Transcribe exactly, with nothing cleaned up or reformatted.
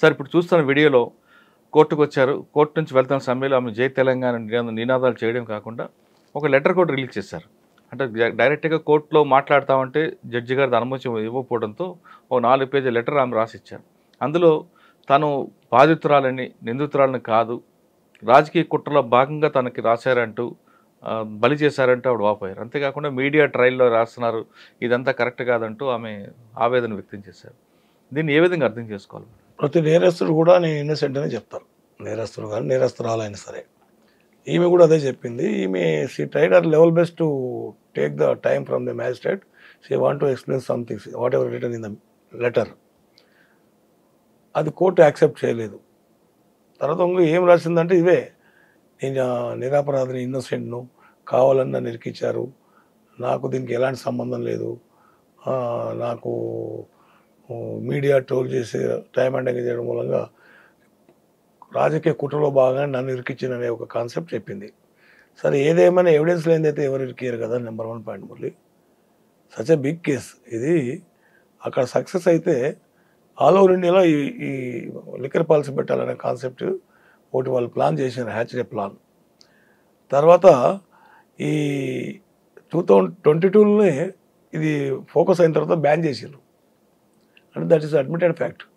Sir ఇప్పుడు చూస్తున్న వీడియోలో కోర్టుకు వచ్చారు. కోర్టు నుంచి వెళ్తున్న సమయంలో ఆమె జై తెలంగాణ నినా నినాదాలు చేయడం కాకుండా ఒక లెటర్ కూడా రిలీజ్ చేశారు. అంటే డైరెక్ట్‌గా కోర్టులో మాట్లాడతామంటే జడ్జి గారి అనుమతి ఇవ్వకపోవడంతో ఓ నాలుగు పేజీల లెటర్ ఆమె రాసిచ్చారు. అందులో తను బాధితురాలని, నిందితురాలని కాదు, రాజకీయ కుట్రలో భాగంగా తనకి రాశారంటూ ఆహ్, బలి చేశారంటూ ఆవిడ వాపోయారు. అంతేకాకుండా మీడియా ట్రయల్‌లో రాస్తున్నారు, ఇదంతా కరెక్ట్ కాదంటూ ఆమె ఆవేదన వ్యక్తం చేశారు. దీన్ని ఏ విధంగా అర్థం చేసుకోవాలి? ప్రతి నేరస్తుడు కూడా నేను ఇన్నోసెంట్ అనే చెప్తారు. నేరస్తుడు కానీ నేరస్తురాలైనా సరే. ఈమె కూడా అదే చెప్పింది. ఈమె she tried her level best to take the time from the magistrate. She want to explain somethings whatever written in the letter. అది కోర్టు యాక్సెప్ట్ చేయలేదు. తర్వాత ఇంకో ఏం రాసిందంటే ఇవే, నేను నిరపరాధిని, ఇన్నోసెంట్‌ను, కావాలని నన్ను ఇరికిచ్చారు, నాకు దీనికి ఎలాంటి సంబంధం లేదు, నాకు మీడియా ట్రోల్ చేసి టైం అండ్ ఎంగేజ్ చేయడం మూలంగా రాజకీయ కుట్రలో భాగంగా నన్ను ఇరికిచ్చిందనే ఒక కాన్సెప్ట్ చెప్పింది. సరే ఏదేమైనా ఎవిడెన్స్ లేనిదైతే ఎవరు ఇరికియరు కదా, number one point. Murali, such a big case ఇది. అక్కడ సక్సెస్ అయితే ఆల్ ఓవర్ ఇండియాలో ఈ ఈ లిక్కర్ పాలసీ పెట్టాలనే కాన్సెప్ట్ ఒకటి వాళ్ళు ప్లాన్ చేశారు, హ్యాచరీ ప్లాన్. తర్వాత ఈ టూ థౌజండ్ ట్వంటీ టూలోనే ఇది ఫోకస్ అయిన తర్వాత బ్యాన్ చేసారు. అంటే దట్ ఈస్ అడ్మిటెడ్ ఫ్యాక్ట్.